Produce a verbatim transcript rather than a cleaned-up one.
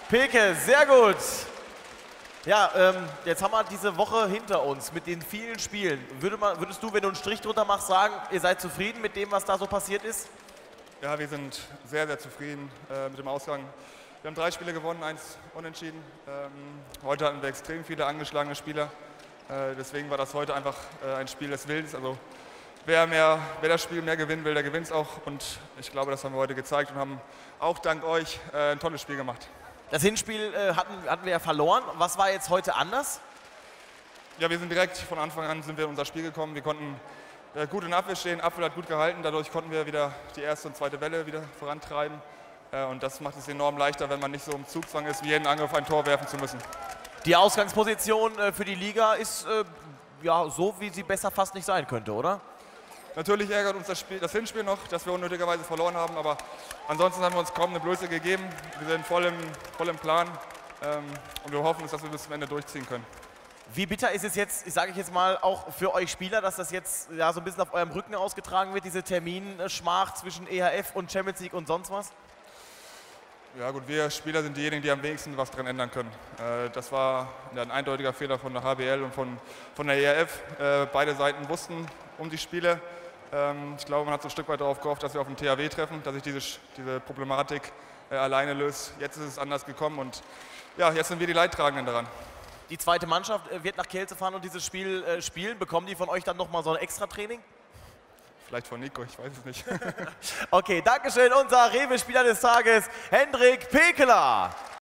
Peke, sehr gut. Ja, ähm, jetzt haben wir diese Woche hinter uns mit den vielen Spielen. Würde man, würdest du, wenn du einen Strich drunter machst, sagen, ihr seid zufrieden mit dem, was da so passiert ist? Ja, wir sind sehr, sehr zufrieden äh, mit dem Ausgang. Wir haben drei Spiele gewonnen, eins unentschieden. Ähm, heute hatten wir extrem viele angeschlagene Spieler. Äh, deswegen war das heute einfach äh, ein Spiel des Willens. Also wer, mehr, wer das Spiel mehr gewinnen will, der gewinnt es auch. Und ich glaube, das haben wir heute gezeigt und haben auch dank euch äh, ein tolles Spiel gemacht. Das Hinspiel äh, hatten, hatten wir ja verloren. Was war jetzt heute anders? Ja, wir sind direkt von Anfang an sind wir in unser Spiel gekommen. Wir konnten äh, gut in Abwehr stehen, Abwehr hat gut gehalten. Dadurch konnten wir wieder die erste und zweite Welle wieder vorantreiben. Äh, und das macht es enorm leichter, wenn man nicht so im Zugzwang ist, wie jeden Angriff ein Tor werfen zu müssen. Die Ausgangsposition äh, für die Liga ist äh, ja, so, wie sie besser fast nicht sein könnte, oder? Natürlich ärgert uns das, Spiel, das Hinspiel noch, dass wir unnötigerweise verloren haben, aber ansonsten haben wir uns kaum eine Blöße gegeben. Wir sind voll im, voll im Plan ähm, und wir hoffen, dass wir bis zum Ende durchziehen können. Wie bitter ist es jetzt, sage ich jetzt mal, auch für euch Spieler, dass das jetzt ja, so ein bisschen auf eurem Rücken ausgetragen wird, diese Terminschmach zwischen E H F und Champions League und sonst was? Ja gut, wir Spieler sind diejenigen, die am wenigsten was dran ändern können. Äh, das war ein eindeutiger Fehler von der H B L und von, von der E H F. Äh, beide Seiten wussten um die Spiele. Ähm, ich glaube, man hat so ein Stück weit darauf gehofft, dass wir auf dem T H W treffen, dass sich diese, diese Problematik äh, alleine löst. Jetzt ist es anders gekommen und ja, jetzt sind wir die Leidtragenden daran. Die zweite Mannschaft wird nach Kielce fahren und dieses Spiel äh, spielen. Bekommen die von euch dann nochmal so ein Extra-Training? Vielleicht von Nico, ich weiß es nicht. Okay, Dankeschön, unser Rewe-Spieler des Tages, Hendrik Pekeler.